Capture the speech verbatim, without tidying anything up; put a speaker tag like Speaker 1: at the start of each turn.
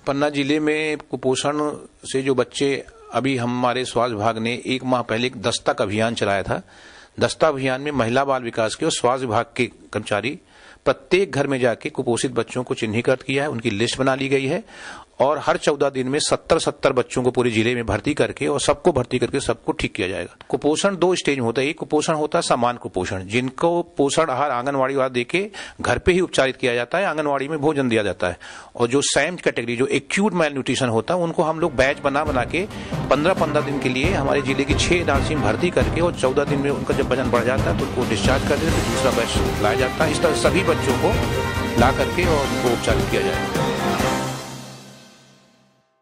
Speaker 1: पन्ना जिले में कुपोषण से जो बच्चे, अभी हमारे स्वास्थ्य विभाग ने एक माह पहले एक दस्तक अभियान चलाया था। दस्तक अभियान में महिला बाल विकास के और स्वास्थ्य विभाग के कर्मचारी प्रत्येक घर में जाके कुपोषित बच्चों को चिन्हीकृत किया है, उनकी लिस्ट बना ली गई है और हर चौदह दिन में सत्तर सत्तर बच्चों को पूरे जिले में भर्ती करके और सबको भर्ती करके सबको ठीक किया जाएगा। कुपोषण दो स्टेज में होता है। एक कुपोषण होता है सामान्य कुपोषण, जिनको पोषण आहार आंगनवाड़ी वाला देके घर पे ही उपचारित किया जाता है, आंगनवाड़ी में भोजन दिया जाता है। और जो सैम कैटेगरी, जो एक्यूट मेल न्यूट्रिशन होता है, उनको हम लोग बैच बना बना के पंद्रह पंद्रह दिन के लिए हमारे जिले की छह नर्सिंग भर्ती करके और चौदह दिन में उनका जब वजन बढ़ जाता है तो उनको डिस्चार्ज कर देते, दूसरा बैच लाया जाता है। इस तरह सभी बच्चों को ला करके और उनको उपचारित किया जाएगा।